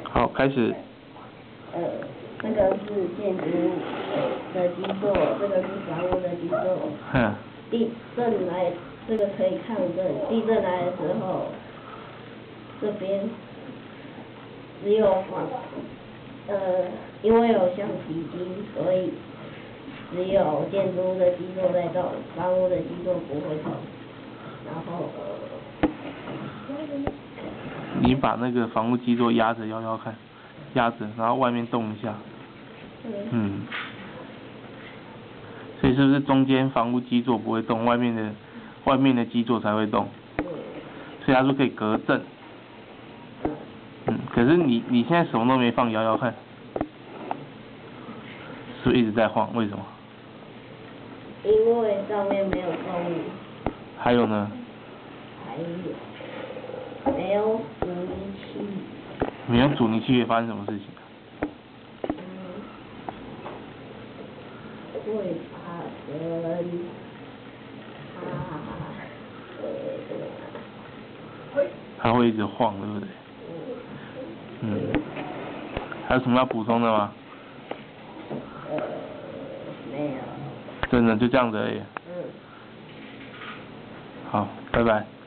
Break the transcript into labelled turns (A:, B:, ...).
A: 好，开始。
B: 这个是建筑物的基座，这个是房屋的基座。地震来，这个可以抗震。地震来的时候，这边只有因为有橡皮筋，所以只有建筑物的基座在动，房屋的基座不会动。然后
A: 你把那个房屋基座压着摇摇看，压着，然后外面动一下。所以是不是中间房屋基座不会动，外面的基座才会动？所以他说可以隔震。可是你现在什么都没放，摇摇看，是不是一直在晃？为什么？
B: 因为上面没有动力。
A: 还有呢？
B: 还有没有阻尼器？
A: 没有阻尼器会发生什么事情？
B: 会发生
A: 它会一直晃，对不对？还有什么要补充的吗？
B: 没有。
A: 真的就这样子而已。好，拜拜。